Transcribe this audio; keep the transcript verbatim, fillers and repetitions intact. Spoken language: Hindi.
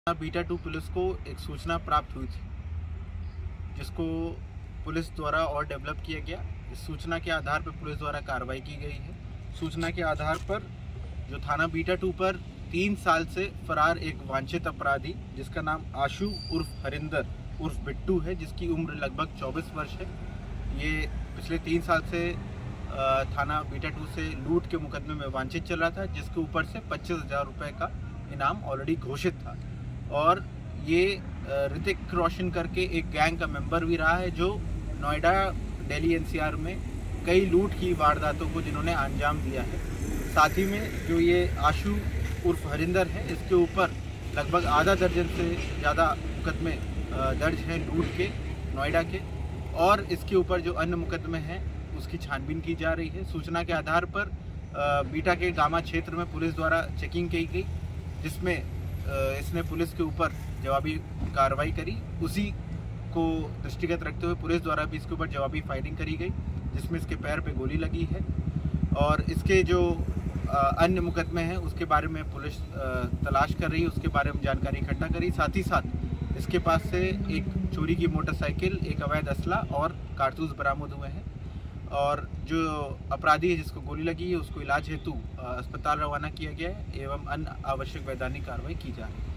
बीटा टू पुलिस को एक सूचना प्राप्त हुई थी, जिसको पुलिस द्वारा और डेवलप किया गया। इस सूचना के आधार पर पुलिस द्वारा कार्रवाई की गई है। सूचना के आधार पर जो थाना बीटा टू पर तीन साल से फरार एक वांछित अपराधी, जिसका नाम आशु उर्फ हरिंदर उर्फ बिट्टू है, जिसकी उम्र लगभग चौबीस वर्ष है। ये पिछले तीन साल से थाना बीटा टू से लूट के मुकदमे में वांछित चल रहा था, जिसके ऊपर से पच्चीस हज़ार रुपये का इनाम ऑलरेडी घोषित था। और ये ऋतिक रोशन करके एक गैंग का मेंबर भी रहा है, जो नोएडा, दिल्ली, एनसीआर में कई लूट की वारदातों को जिन्होंने अंजाम दिया है। साथ ही में जो ये आशु उर्फ हरिंदर है, इसके ऊपर लगभग आधा दर्जन से ज़्यादा मुकदमे दर्ज हैं लूट के, नोएडा के। और इसके ऊपर जो अन्य मुकदमे हैं उसकी छानबीन की जा रही है। सूचना के आधार पर बीटा के गामा क्षेत्र में पुलिस द्वारा चेकिंग की गई, जिसमें इसने पुलिस के ऊपर जवाबी कार्रवाई करी। उसी को दृष्टिगत रखते हुए पुलिस द्वारा भी इसके ऊपर जवाबी फायरिंग करी गई, जिसमें इसके पैर पे गोली लगी है। और इसके जो अन्य मुकदमे हैं उसके बारे में पुलिस तलाश कर रही है, उसके बारे में जानकारी इकट्ठा करी। साथ ही साथ इसके पास से एक चोरी की मोटरसाइकिल, एक अवैध असला और कारतूस बरामद हुए हैं। और जो अपराधी है जिसको गोली लगी है, उसको इलाज हेतु अस्पताल रवाना किया गया है एवं अन्य आवश्यक वैधानिक कार्रवाई की जा रही है।